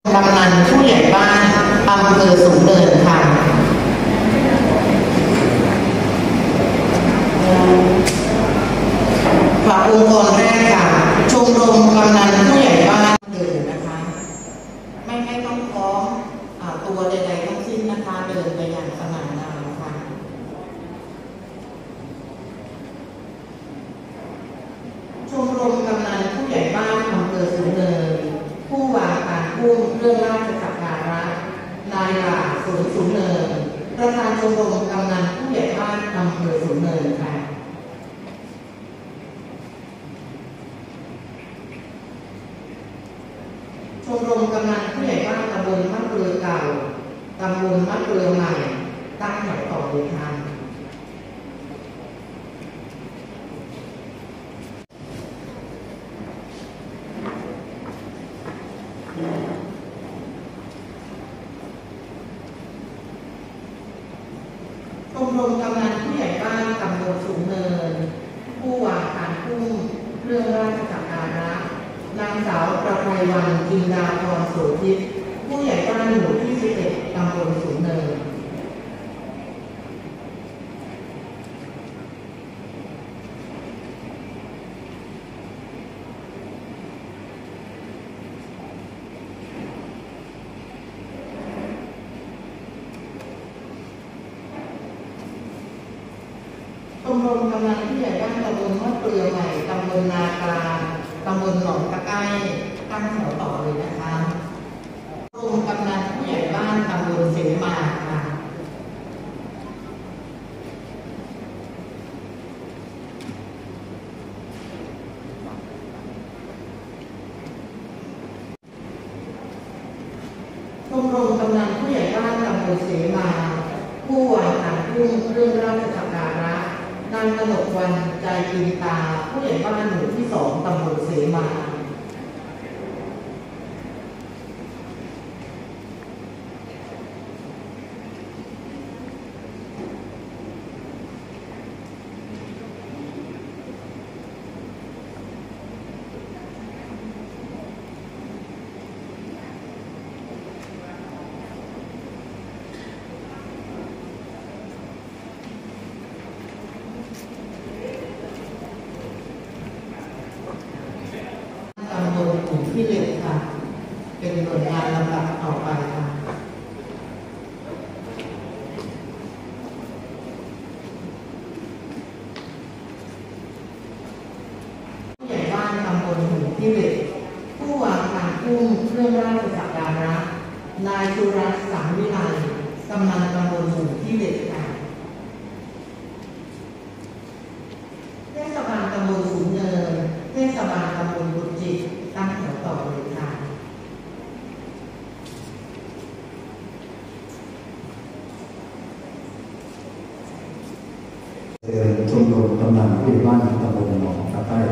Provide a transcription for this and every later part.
กำนันผู้ใหญ่บ้านอำเภอสูงเนินค่ะฝากองค์กรแรกค่ะชมรมกำนันผู้ใหญ่บ้านเดินนะคะไม่ต้องคล้องตัวใดๆทั้งสิ้นนะคะเดินไปอย่างสง่างามค่ะชมรมกำนันผู้ใหญ่บ้านอำเภอสูงเนินผู้ว่าการพูดเรื่องราชสักการะนายหลาสูงเนินประธานชมรมกำนันผู้ใหญ่บ้านอำเภอสูงเนินค่ะชมรมกำนันผู้ใหญ่บ้านตำบลมะเกลือเก่าตำบลมะเกลือใหม่ตั้งแถวต่อเลยค่ะชมรมกำนันผู้ใหญ่บ้านตำบลสูงเนินผู้ว่าการพุ่งเรื่องราชสักการะนางสาวประภัยวันจินดาพรโสภิตผู้ใหญ่บ้านหมู่ที่11ตำบลสูงเนินชมรมกำนันผู้ใหญ่บ้านตำบลมะเกลือใหม่ตำบลนากลางตำบลหนองตะไคร้ตั้งแถวต่อเลยนะคะชมรมกำนันผู้ใหญ่บ้านตำบลเสมาค่ะชมรมกำนันผู้ใหญ่บ้านตำบลเสมาผู้ว่าการพุ่งเรื่องราชสักการะนางกนกวันใจอินตาผู้ใหญ่บ้านหมู่ที่2ตำบลเสมาที่เหล็กค่ะเป็นหน่วยงานลำดับต่อไปค่ะผู้ใหญ่บ้านตำบลหูที่เหล็กผู้ว่าการพุ่งเรื่องราชสักการะนายสุรัตน์สังวิไลกำนันตำบลหูที่เหล็กค่ะเทศบาลตำบลสูงเนินเทศบาลตำบลบุจิตตั้งแถวต่อเลยค่ะชมรมกำนันผู้ใหญ่บ้านตำบลหนองตะไคร้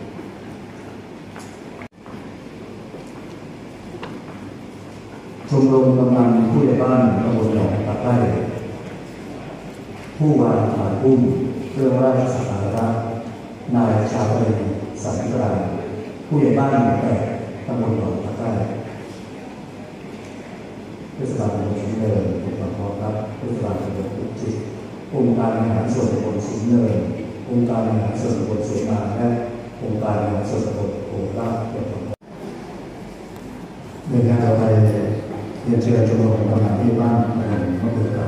ชมรมกำนันผู้ใหญ่บ้านตำบลหนองตะไคร้ผู้ว่าการพุ่งเรื่องราชสักการะนายชาวเรนสันกลางผู้ใหญ่บ้านหมู่8ตำบลหนองตะไคร้เทศบาลตำบลสูงเนินเป็นประกอบครับเทศบาลตำบลกุจิตองค์การบริหารส่วนตำบลสูงเนินองค์การบริหารส่วนตำบลเสมาและองค์การบริหารส่วนตำบลโคราชเป็นประกอบหน่วยงานต่อไปเรียนเชิญชมรมกำนันผู้ใหญ่บ้านตำบลมะเกลือเก่า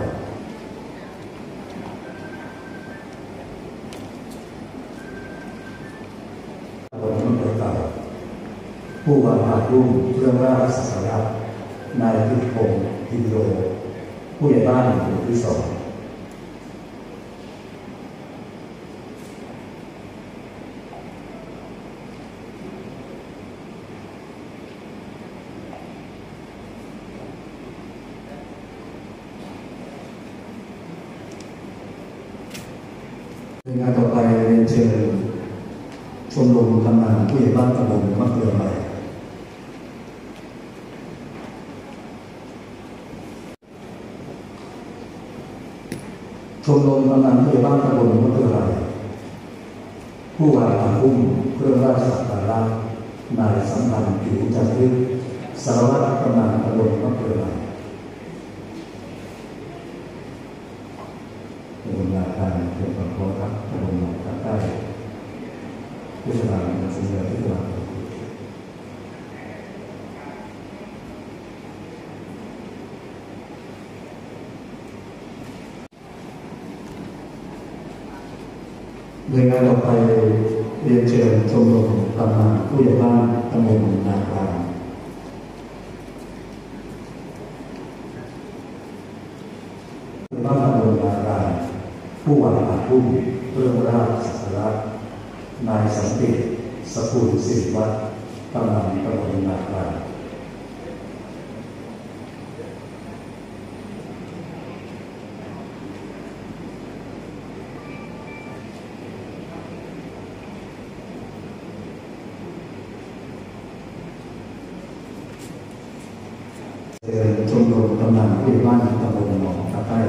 ผู้ว่าการพุ่งเรื่องราชสักการะนายพิพงศ์พิมโยผู้ใหญ่บ้านหมู่ที่2ในงานต่อไปเรียนเชิญชมรมกำนันผู้ใหญ่บ้านตำบลมะเกลือใหม่ชมรมกำนันผู้ใหญ่บ้านตำบลมะเกลือใหม่ผู้ว่าการพุ่งเครื่องราชสักการะนายสัมพันธ์ผิวจันทร์สสารวัตรกำนันตำบลมะเขือใหม่ตำบลนาคายเขตบางโพครับตำบลหนองตะไคร้เทศบาลเมืองศรีเมืองเทศบาลโดยงานต่อไปเรียนเชิญชมรมกำนันผู้ใหญ่บ้านตำบลนาคายบ้านตำบลนาคายผู้ว่าการผู้เรื่องราชสักการะนายสันติสกุลศิริวัฒน์กำนันตำบลนาคายเชิญชมรมกำนันผู้ใหญ่บ้านตำบลหนองตะไคร้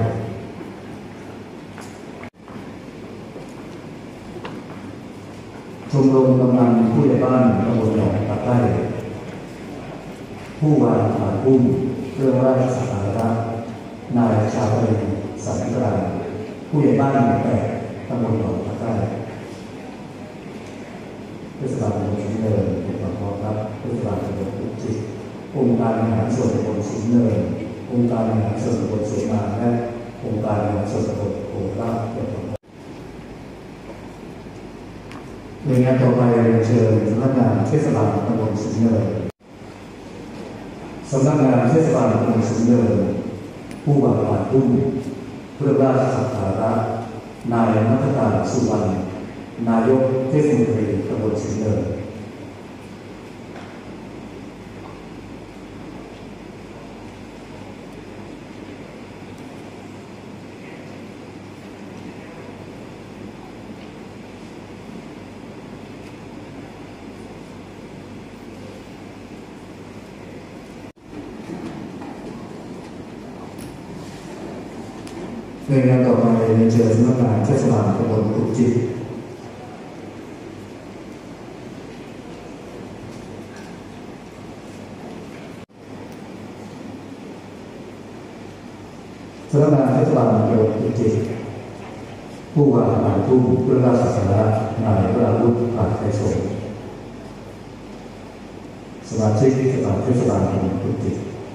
ชมรมกำนันผู้ใหญ่บ้านตำบลหนองตะไคร้ผู้ว่าการผู้เรื่องราชสักการะนายชาวเองสันกลางผู้ใหญ่บ้านหมู่8ตำบลหนองตะไคร้เทศบาลตำบลศรีเนินเขตบางโพครับเทศบาลตำบลกุจิองค์การบริหารส่วนตำบลศรีเนินองค์การบริหารส่วนตำบลเสมาและองค์การบริหารส่วนตำบลโคราชหน่วยงานต่อไปเชิญสำนักงานเทศบาลตำบลศรีเนินสำนักงานเทศบาลตำบลศรีเนินผู้ว่าการผู้เพื่อราชสักการะนายนัทการสุวรรณนายกเทศมนตรีตำบลศรีเนินหน่วยงานต่อไปเชิญสำนักงานเทศบาลตำบลกุจิสำนักงานเทศบาลตำบลกุจิผู้ว่าการผู้เพื่อราชสักการะนายวราวุฒิผ่านไทยสงฆ์สมาชิกเทศบาลตำบลกุจิ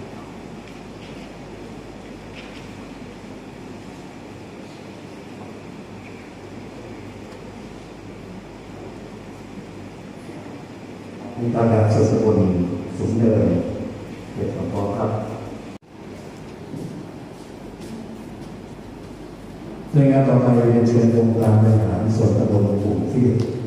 องค์การบริหารส่วนตำบลสูงเนินเขตบางโพครับหน่วยงานต่อไปเรียนเชิญองค์การบริหารส่วนตำบลบุ่งที่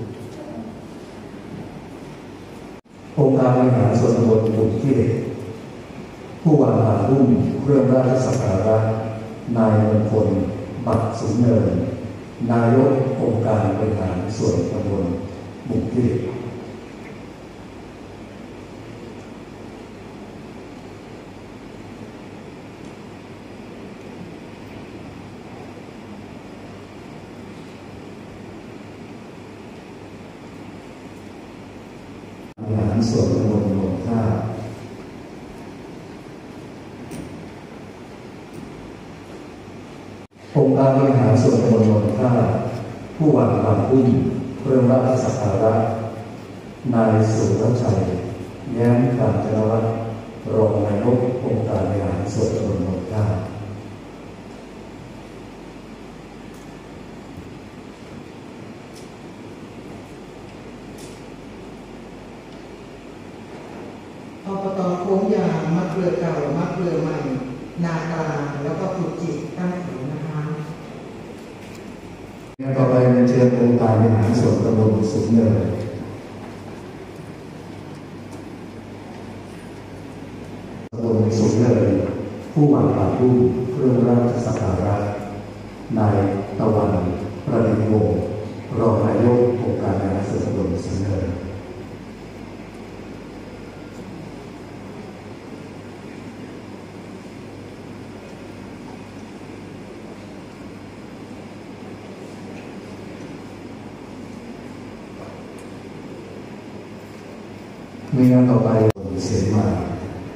องค์การบริหารส่วนตำบลบุ่งที่ผู้ว่าการผู้เรื่องราชสักการะนายมงคลบัตรสูงเนินนายกองค์การบริหารส่วนตำบลบุ่งที่บริหารส่วนตำบลหนองท่าองค์การบริหารส่วนตำบลหนองท่าผู้ว่าการผู้เรื่องราชสักการะนายสุรชัยแย้มการจนวัฒน์รองนายกองค์การบริหารส่วนตำบลหนองท่าอบต.โค้งยางมะเกลือเก่ามะเกลือใหม่นากลางแล้วก็กุจิตั้งแถวนะคะงานต่อไปเรียนเชิญองค์การบริหารส่วนตำบลสูงเนินตำบลสูงเนินผู้ว่าการผู้เรื่องราชสักการะนายตะวันประดิษฐ์วงศ์รองนายกองค์การบริหารส่วนตำบลสูงเนิน ในงานต่อไปเสมา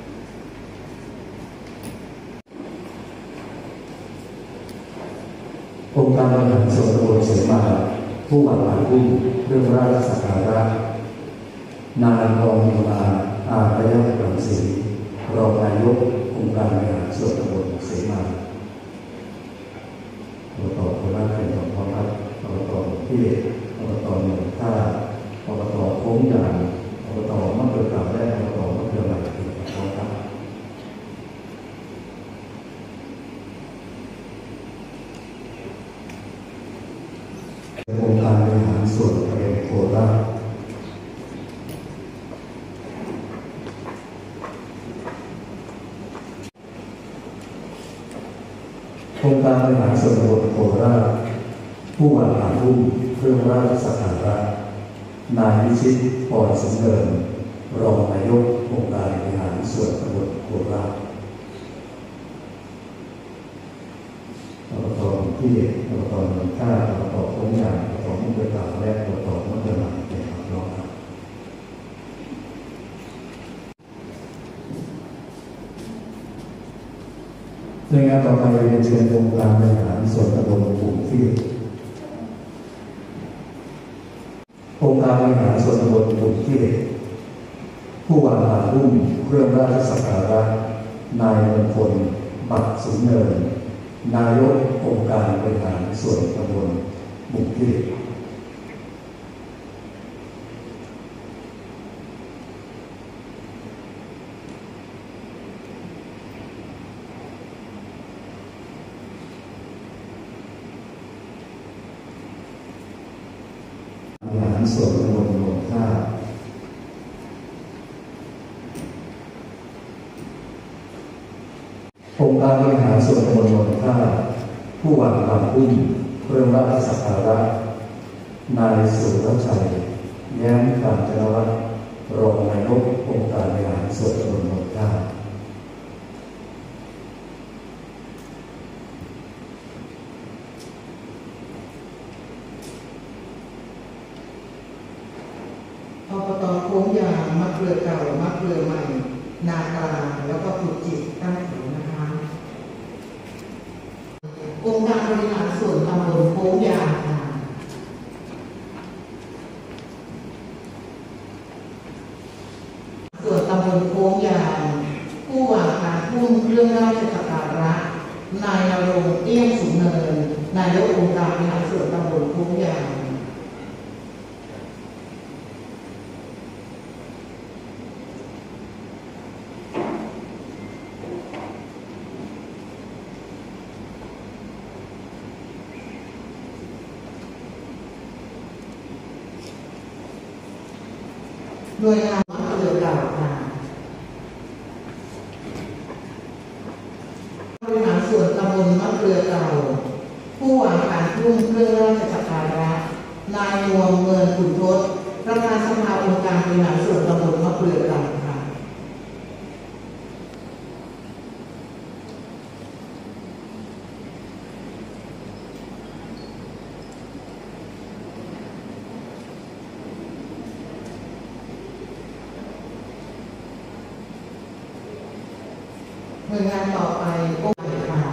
องค์การบริหารส่วนตำบลเสมาผู้ว่าการผู้เรื่องราชสักการะนายรองมาอารยรังสีรองนายกองค์การบริหารส่วนตำบลเสมาอบต.โคราชเป็นของพ่อครับอบต.ที่เด็กอบต.หนองท่าอบต.โค้งยางอบต.มะเขือเก่าและอบต.มะเขือใหม่เป็นของพ่อครับองค์การบริหารส่วนตำบลโคราชองค์การบริหารส่วนตำบลโคราชผู้ว่าการผู้เรื่องราชสักการะนายวิชิตพรสมเนินรองนายกองค์การบริหารส่วนตำบลโคราชอบต.ที่เด็กอบต.หนองท่าอบต.โค้งยางอบต.มะเขือเก่าและอบต.มะเขือใหม่เป็นของรองครับในงานต่อไปเรียนเชิญองค์การบริหารส่วนตำบลปุ่มที่องค์การบริหารส่วนตำบลปุ่มที่ผู้ว่าการรุ่งเรื่องราชสักการะนายมงคลบัตรสูงเนินนายกองค์การบริหารส่วนตำบลปุ่มที่บริหารส่วนตำบลหนองท่าองค์การบริหารส่วนตำบลหนองท่าผู้ว่าการผู้เรื่องราชสักการะนายสุรชัยแย้มการจนวัฒน์รองนายกองค์การบริหารส่วนตำบลหนองท่าอบต.โค้งยางมะเขือเก่ามะเขือใหม่นากลางแล้วก็ขุดจิตตั้งแถวนะคะองค์การบริหารส่วนตำบลโค้งยางค่ะส่วนตำบลโค้งยางผู้ว่าการผู้เรื่องราชสักการะนายณรงค์เอี้ยมสูงเนินนายกองค์การบริหารส่วนตำบลโค้งยางโดยงานมะเขือเก่าค่ะบริหารส่วนตำบลมะเขือเก่าผู้ว่าการผู้เรื่องราชสักการะนายนวมเงินขุนทศประธานสภาองค์การบริหารส่วนตำบลมะเขือเก่าค่ะหน่วยงานต่อไปองค์การ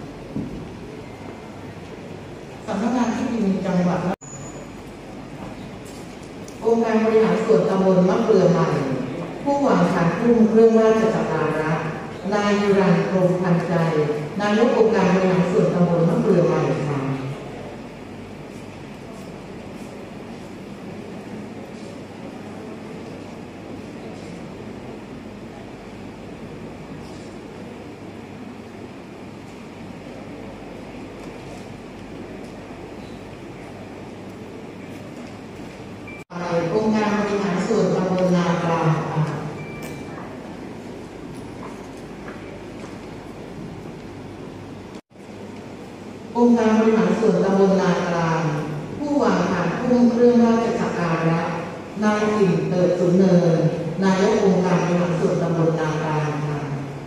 สำนักงานที่ดินจังหวัดองค์การบริหารส่วนตำบลมะเขือใหม่ผู้ว่าการผู้เรื่องราชสักการะนายยุรันพรหมพันใจนายกองค์การบริหารส่วนตำบลมะเขือใหม่ค่ะองค์การบริหารส่วนตำบลนากลางค่ะองค์การบริหารส่วนตำบลนากลางผู้ว่าการผู้เครื่องราชสักการะนายสิงห์เติบสูงเนินนายกองค์การบริหารส่วนตำบลนากลางค่ะ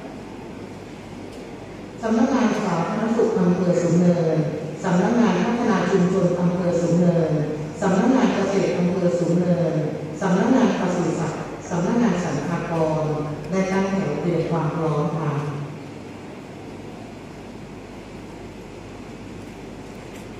สำนักงานสาธารณสุขอำเภอสูงเนินสำนักงานพัฒนาชุมชนอำเภอสูงเนินสำนักงานเกษตรอำเภอสูงเนินสำนักงานปศุสัตว์สำนักงานสรรพากรได้ตั้งแถวเตรียมความพร้อมค่ะ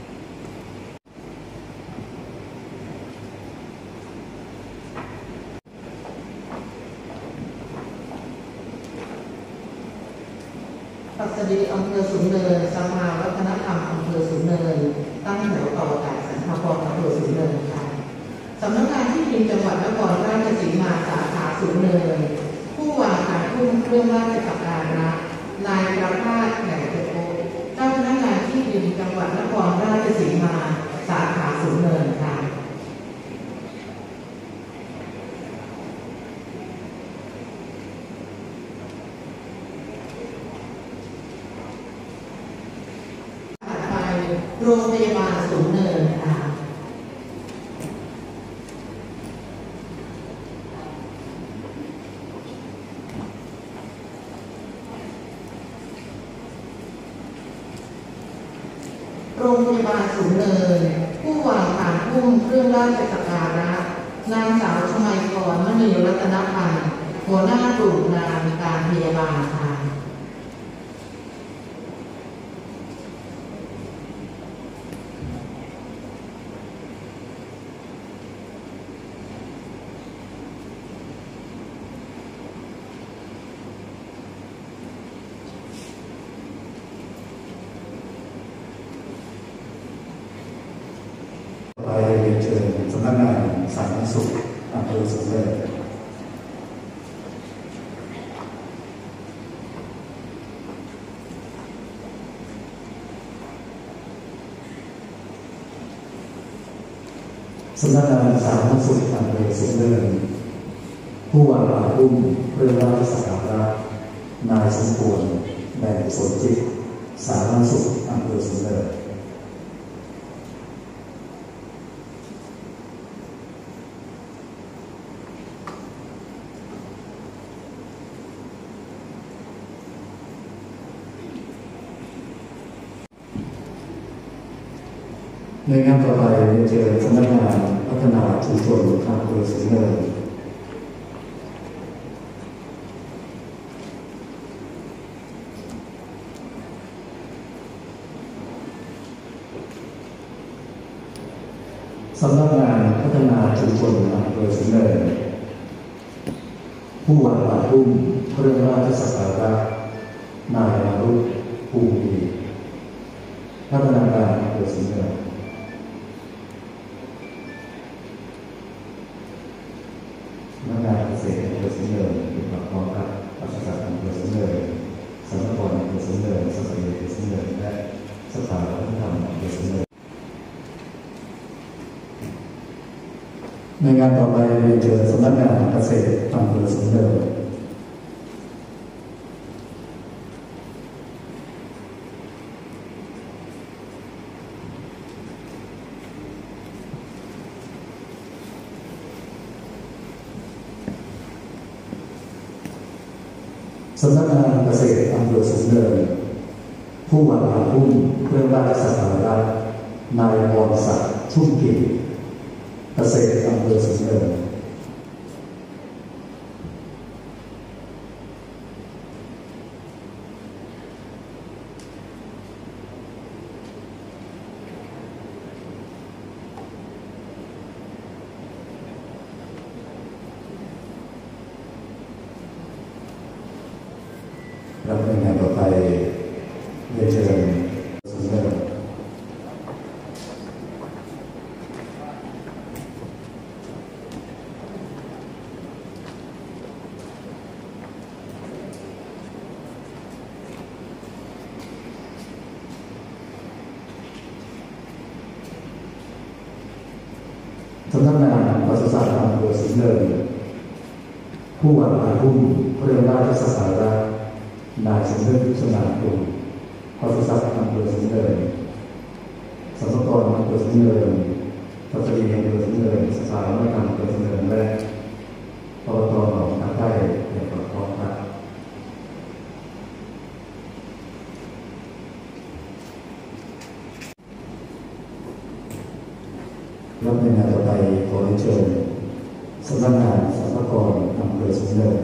ปัสดีอำเภอสูงเนินสภาวัฒนธรรมอำเภอสูงเนินตั้งแถวต่อจากสรรพากรอำเภอสูงเนินค่ะสำนักงานที่ดินจังหวัดนครราชสีมาสาขาสูงเนินผู้ว่าการคุ้มเครื่องราชการะนายประภาสแหน่เกิดโอเจ้าพนักงานที่ดินจังหวัดนครราชสีมาสาขาสูงเนินค่ะโรงพยาบาลสูงเนินค่ะโรงพยาบาลสูงเนินผู้วางผ่านพุ่มเครื่องราชสักการะนางสาวชมัยพรมณีรัตนพันธ์หัวหน้ากลุ่มงานการพยาบาลค่ะไปเรียนเชิญสำนักงานสาธารณสุขอำเภอสูงเนินสำนักงานสาธารณสุขอำเภอสูงเนินผู้ว่าการอุ้มเครื่องราชสักการะนายสมควรแบ่งสนจิตสาธารณสุขอำเภอสูงเนินในงานต่อไปเรียนเชิญสำนักงานพัฒนาชุมชนอำเภอสูงเนินสำนักงานพัฒนาชุมชนอำเภอสูงเนินผู้ว่าการอุ้มเครื่องราชสักการะนายมารุตภูมิพัฒนาการอำเภอสูงเนินสำนักงานเกษตรอำเภอสูงเนินเป็นปากคลองครับปศุสัตว์อำเภอสูงเนินสรรพากรอำเภอสูงเนินสถานีอำเภอสูงเนินและสถาวัฒนธรรมอำเภอสูงเนินในงานต่อไปเรียนเชิญสำนักงานเกษตรอำเภอสูงเนินสำนักงานเกษตรอำเภอสูงเนินผู้ว่าการอุ้มเครื่องราชสักการะนายพรศักดิ์ชุ่มกิจเกษตรอำเภอสูงเนินแล้วในงานต่อไปเรียนเชิญสูงเนินสำนักงานปศุสัตว์อำเภอสูงเนินผู้ว่าการอุ้มเครื่องราชสักการะนายสมนึกชนาคุณปศุสัตว์อำเภอสูงเนินสรรพากรอำเภอสูงเนินปัตตานีอำเภอสูงเนินสภาวัฒนธรรมอำเภอสูงเนินและอบต.หนองนาใต้ในปากคลองครับรับในงานต่อไปขอเรียนเชิญสำนักงานสรรพากรอำเภอสูงเนิน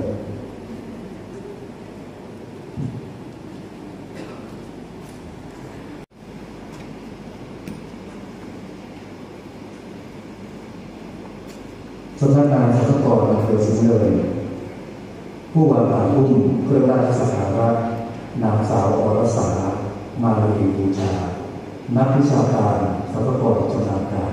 สำนักงานสรรพากรอำเภอสูงเนินผู้ว่าการอุ้มเครื่องราชสักการะนางสาวอรษามาลีบูชานักวิชาการทรัพยากรชำนาญการ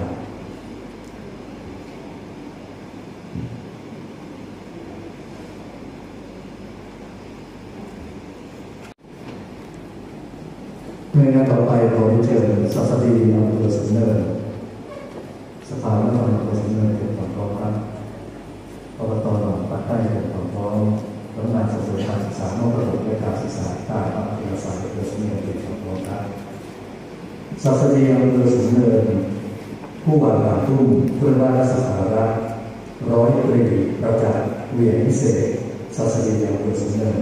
ในงานต่อไปขอเชิญศาสตรีอำเภอสูงเนินสภาวัฒนธรรมอำเภอสูงเนินเป็นความพร้อมครับอบต.หนองปากใต้เป็นความพร้อมพนักงานส่งเสริมการศึกษานอกระบบและการศึกษาตามอัธยาศัยอำเภอสูงเนินเป็นความพร้อมครับศาสตรีอำเภอสูงเนินผู้ว่าการทุ่งเพื่อว่าราชการะร้อยตรีประจักษ์เวียนพิเศษศาสตรีอำเภอสูงเนิน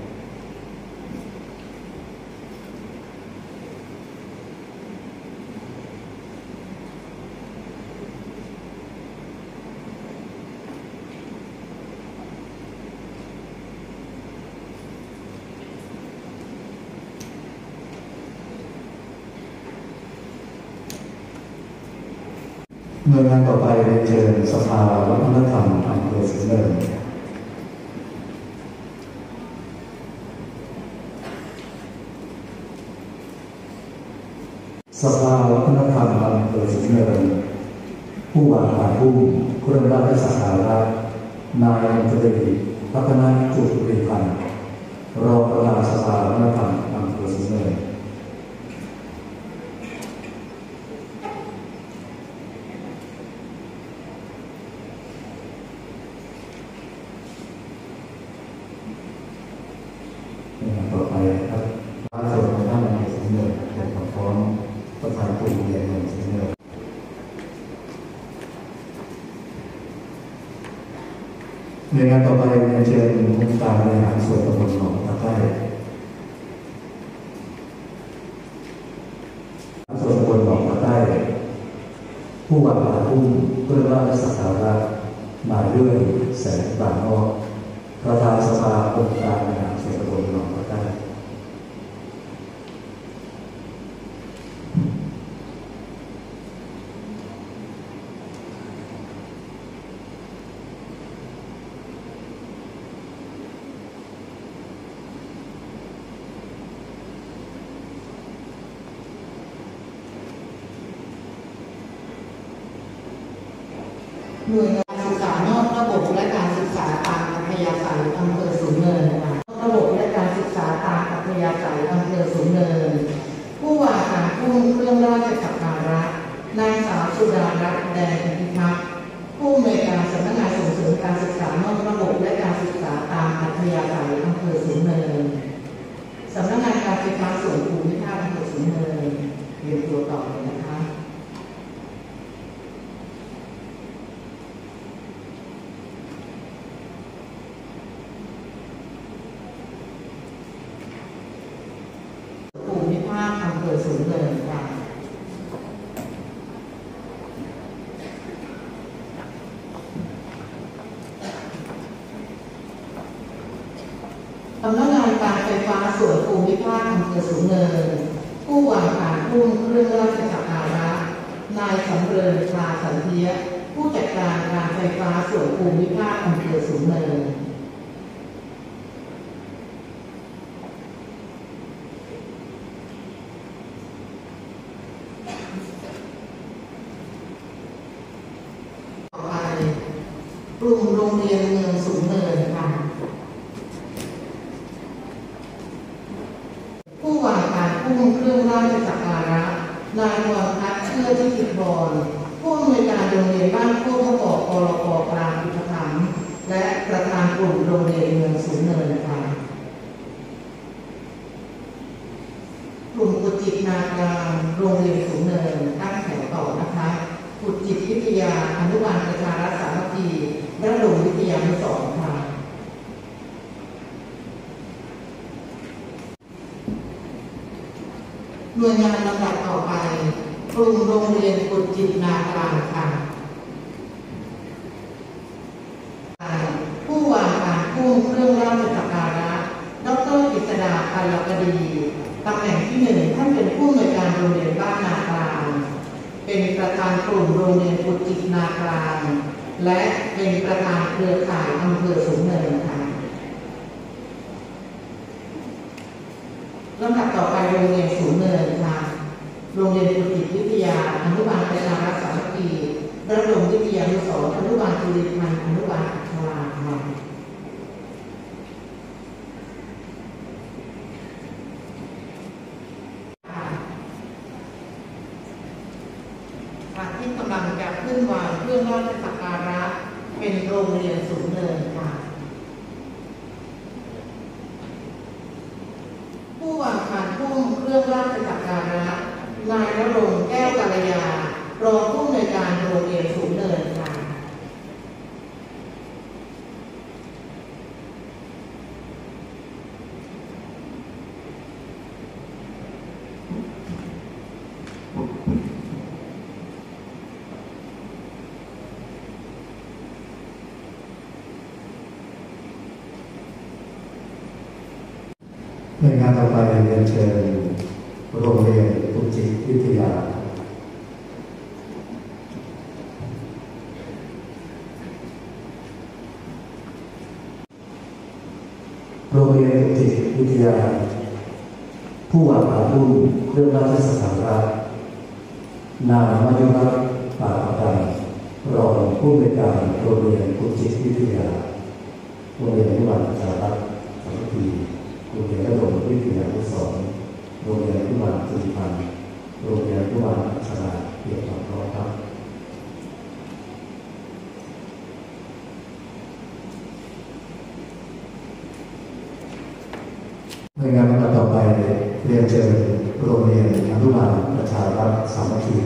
หน่วยงานต่อไปเรียนเชิญสภาวัฒนธรรมอำเภอสูงเนินสภาวัฒนธรรมอำเภอสูงเนินผู้ว่าการทุ่งเครื่องราชสักการะนายมนตรีพัฒนาจุริพันธ์รองประธานสภาวัฒนธรรมอำเภอสูงเนินต่อไปครับพระสงฆ์ของท่านอำเภอสูงเนินเป็นความพร้อมประธานกลุ่มเรียนเมืองสูงเนินในงานต่อไปเรียนเชิญองค์การบริหารส่วนตำบลหนองตะไคร้ส่วนตำบลหนองตะไคร้ผู้ว่าการทุ่งเพื่อราชสักการะนายเลื่อนแสงบางนอกประธานสภาองค์การบริหารส่วนตำบลหนองตะไคร้หน่วยงานศึกษานอกระบบและการศึกษาตามอัธยาศัยอำเภอสูงเนินค่ะระบบและการศึกษาตามอัธยาศัยอำเภอสูงเนินผู้ว่าการทุ่งเครื่องราชสักการะนางสาวสุดารัตน์แดงพิทักษ์ผู้อำนวยการสำนักงานส่งเสริมการศึกษานอกระบบและการศึกษาตามอัธยาศัยอำเภอสูงเนินสำนักงานการไฟฟ้าส่วนภูมิภาคอำเภอสูงเนินเรียนตัวต่อเลยนะคะอำเภอสูงเนินค่ะสำนักงานการไฟฟ้าส่วนภูมิภาคอำเภอสูงเนินผู้ว่าการทุ่งเครื่องราชสักการะนายสำเริญชาสันเทียผู้จัดการการไฟฟ้าส่วนภูมิภาคอำเภอสูงเนินกลุ่มโรงเรียนเมืองสูงเนินค่ะผู้ว่าการทุ่งเครื่องราชสักการะนายพรพัฒน์เชื่อที่ติดบอลผู้อำนวยการโรงเรียนบ้านโคกมะกอกปลปกลางอุปถัมภ์และประธานกลุ่มโรงเรียนเมืองสูงเนินค่ะกลุ่มกุจิตนากลางโรงเรียนสูงเนินตั้งแถวต่อนะคะกุจิตวิทยาอนุบาลประชารัฐสามัคคีระดมวิทยานุสรณ์ค่ะหน่วยงานลำดับต่อไปกลุ่มโรงเรียนกุจิตนากลางค่ะผู้ว่าการทุ่งเครื่องราชสักการะดร.กฤษดาพันลกดีตำแหน่งที่1ท่านเป็นผู้อำนวยการโรงเรียนบ้านนากลางเป็นประธานกลุ่มโรงเรียนกุจิตนากลางและเป็นประธานเครือข่ายอำเภอสูงเนินค่ะลำดับต่อไปโรงเรียนสูงเนินค่ะโรงเรียนดุริยวิทยาอนุบาลประชารักษ์สามัคคีระดมวิทยานุสรณ์อนุบาลจุริพันธ์อนุบาลอัคราค่ะที่กำลังจะขึ้นวางเครื่องราชสักการะเป็นโรงเรียนสูงเนินค่ะผู้วางพานพุ่มเครื่องราชสักการะนายณรงค์แก้วกัลยารองผู้อำนวยการโรงเรียนสูงเนินค่ะในงานต่อไปเรียนเชิญโรงเรียนดุริยวิทยาโรงเรียนดุริยวิทยาผู้วางพานพุ่มเครื่องราชสักการะนางมายุรัตน์ปาประดังรองผู้อำนวยการโรงเรียนดุริยวิทยาโรงเรียนอนุบาลประชารักษ์สามัคคีโรงเรียนระดมวิทยานุสรณ์โรงเรียนอนุบาลจุฬาภรณ์โรงเรียนอนุบาลอัชราเกียรติความร้อนครับในงานต่อไปเรียนเชิญโรงเรียนอนุบาลประชารักษ์สามัคคี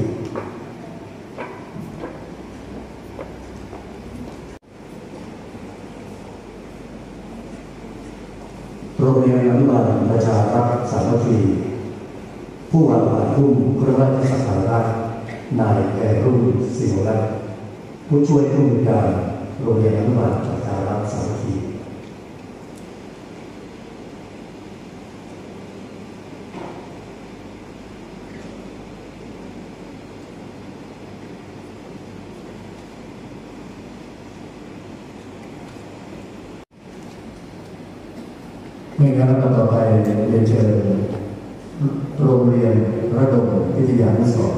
โรงเรียนอนุบาลประชารักษ์สามัคคีผู้วางพานพุ่มเครื่องราชสักการะนายแพรรุ่งศิวรัตน์ผู้ช่วยผู้อำนวยการโรงเรียนอนุบาลประชารักษ์สามัคคีในงานต่อไปเรียนเชิญโรงเรียนระดมวิทยานุสรณ์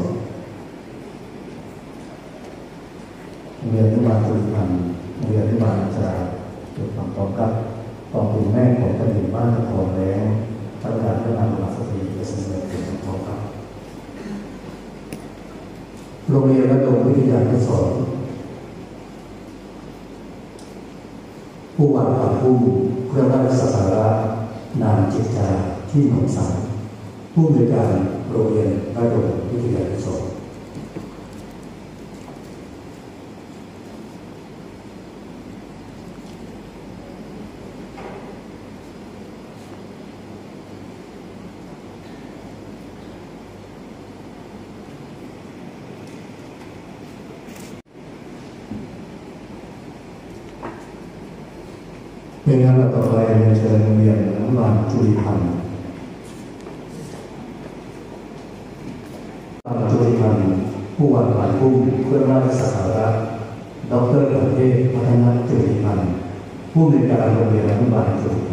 โรงเรียนอนุบาลจุฬาภรณ์โรงเรียนอนุบาลอัชราเกิดความพร้อมกับกองทุนแม่ของแผ่นดินบ้านตะพอนแล้วประกาศเรื่องการศึกษาสตรีเสนอถึงพร้อมกับโรงเรียนระดมวิทยานุสรณ์ผู้วางพานพุ่มเครื่องราชสักการะนางจิตตาที่หนองสายผู้อำนวยการโรงเรียนระดมวิทยานุสรณ์ในงานต่อไปเรียนเชิญโรงเรียนอนุบาลจุฬาภรณ์จุฬาภรณ์ผู้วางพานพุ่มเครื่องราชสักการะดร.ประเทศพัฒนาจุฬาภรณ์ผู้อำนวยการโรงเรียนอนุบาลจุฬาภรณ์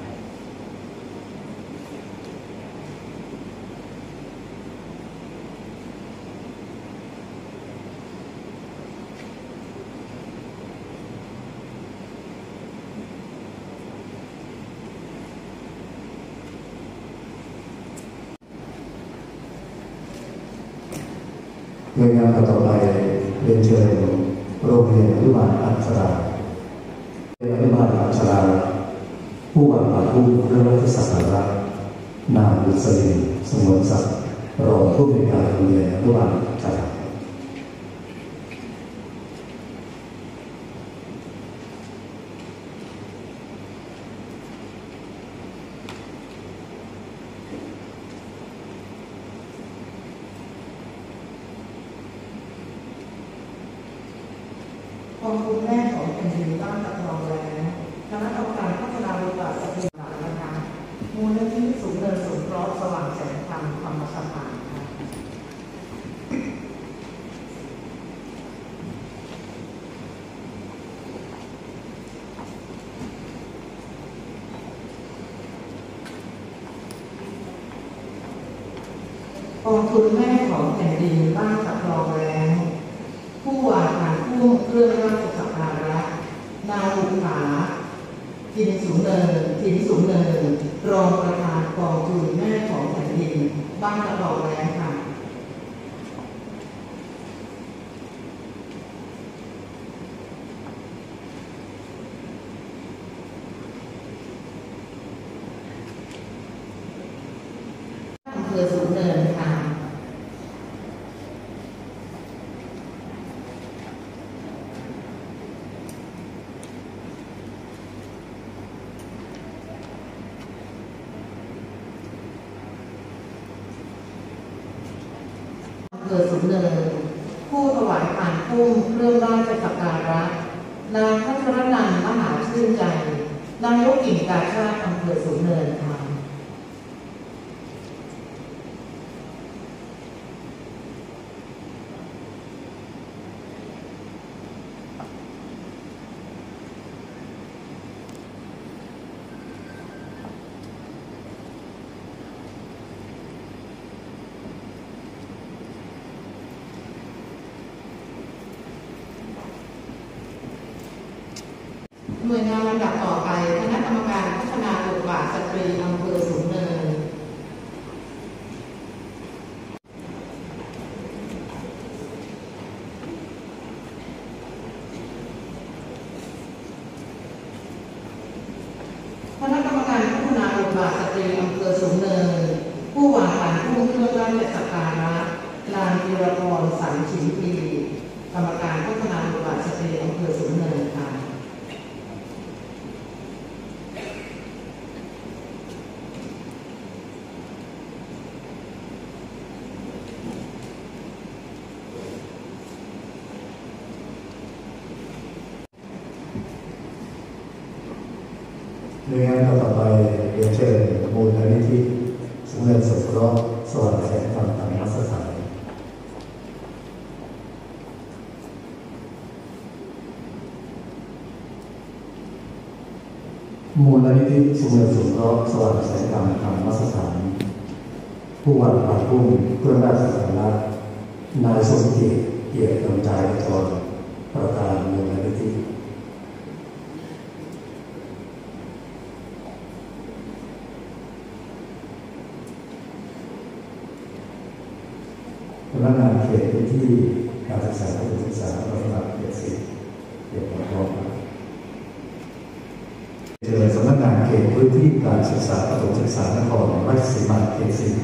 โดยงานต่อไปเรียนเชิญโรงเรียนอนุบาลอัชราโรงเรียนอนุบาลอัชราผู้วางพานพุ่มเครื่องราชสักการะนางบุษรินสงวนศักดิ์รองผู้อำนวยการโรงเรียนอนุบาลอัชรากองทุนแม่ของแผ่นดินบ้านตะพอนแล้วคณะกรรมการพัฒนาบทบาทสตรีหลักนะคะมูลนิธิสูงเนินสงเคราะห์สว่างแสงธรรมธรรมสถานค่ะ กกองทุนแม่ของแผ่นดินบ้านตะครองแรงผู้ว่าการผู้เครื่องราชสักการะนางอุภาทินสูงเนินรองประธานกองทุนแม่ของแผ่นดินบ้านตะครองแรงค่ะอำเภอสูงเนินค่ะอำเภอสูงเนินผู้ถวายผ่านพุ่มเครื่องราชสักการะนางพัชรนันท์มหาชื่นใจนายกกิ่งกาชาติอำเภอสูงเนินค่ะหน่วยงานลำดับต่อไปคณะกรรมการพัฒนาบทบาทสตรีอำเภอสูงเนินคณะกรรมการพัฒนาบทบาทสตรีอำเภอสูงเนินผู้ว่าการผู้เครื่องราชสักการะนางธีรพรสันชิมพีกรรมการพัฒนาบทบาทสตรีอำเภอสูงเนินค่ะในงานต่อไปเรียนเชิญมูลนิธิสูงเนินสงเคราะห์สว่างแสงธรรมธรรมสถานมูลนิธิสูงเนินสงเคราะห์สว่างแสงธรรมธรรมสถานผู้ว่าการผู้เพื่อราชสักการะนายสมเกียรติเกียรติกำจายกรประธานมูลนิธิพนักงานเขตพื้นที่การศึกษาประถมศึกษาระดับเขต10เขตปกครองเจริญสำนักงานเขตพื้นที่การศึกษาประถมศึกษานครราชสีมาเขต10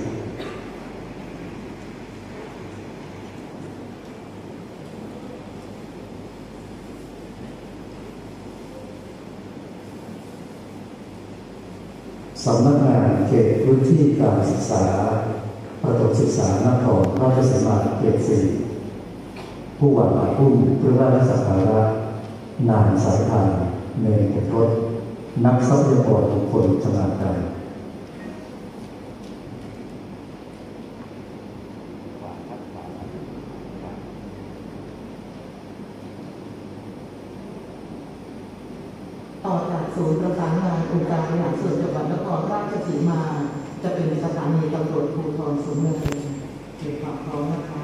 สำนักงานเขตพื้นที่การศึกษาประถมศึกษานครราชสีมาเขต4ผู้ว่าการผู้เพื่อราชสักการะนางสายทานเนรขุนทศนักทรัพยากรบุคคลชำนาญการต่อจากศูนย์ประสานงานองค์การบริหารส่วนจังหวัดนครราชสีมาจะเป็นสถานีตำรวจภูธรสูงเนินเก็บความพร้อมนะคะ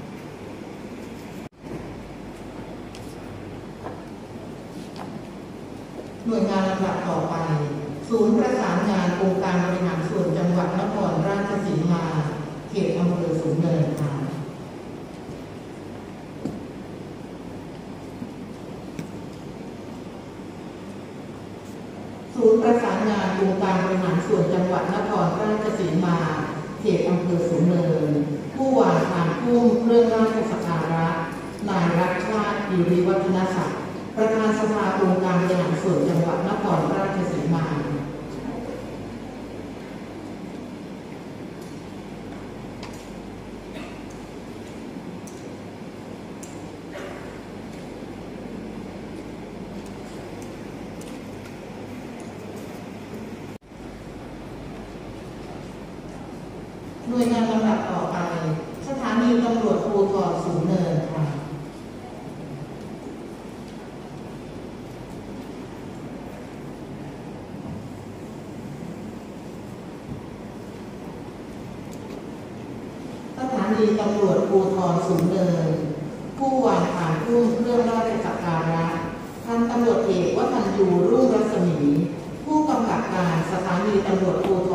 หน่วยงานลำดับต่อไปศูนย์ประสานงานองค์การบริหารส่วนจังหวัดนครราชสีมาเขตอำเภอสูงเนินค่ะศูนย์ประสานงานองค์การบริหารส่วนจังหวัดนครราชสีมาเขตอำเภอสูงเนินผู้ว่าการผู้เครื่องราชสักการะนายรักชาติกิริวัฒนศักดิ์ประธานสภาองค์การบริหารส่วนจังหวัดนครราชสีมาหน่วยงานลำดับต่อไปสถานีตำรวจภูธรสูงเนินค่ะนีตำรวจภูธรสูงเนินผู้วางฐานพุ่มเครื่องราชสักการะพันตำรวจเอกวัฒนยูรุ่งรัศมีผู้กำกับการสถานีตำรวจภูธ